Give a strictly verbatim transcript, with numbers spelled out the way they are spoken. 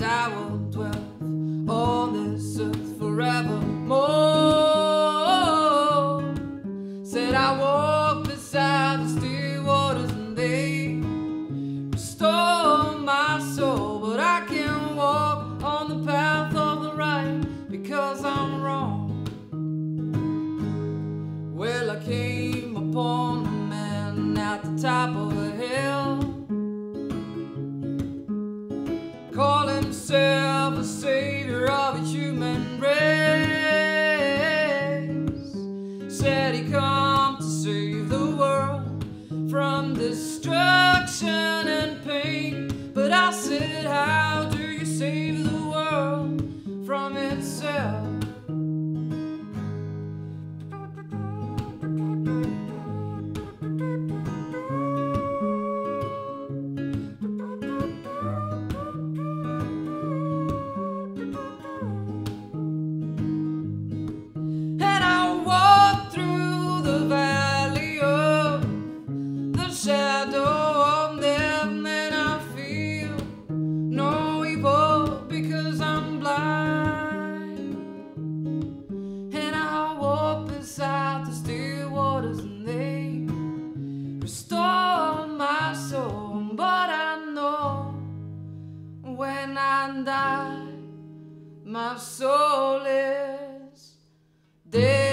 I will dwell on this earth forevermore. Said I walk beside the still waters and they restore my soul, but I can't walk on the path of the right because I'm wrong. Well, I came upon a man at the top of a hill, called himself a savior of a human race. Said he come to save the world from destruction and pain. But I said, how do you save the world from itself? Shadow of death, and I feel no evil because I'm blind. And I walk beside the still waters and they restore my soul. But I know when I die, my soul is dead.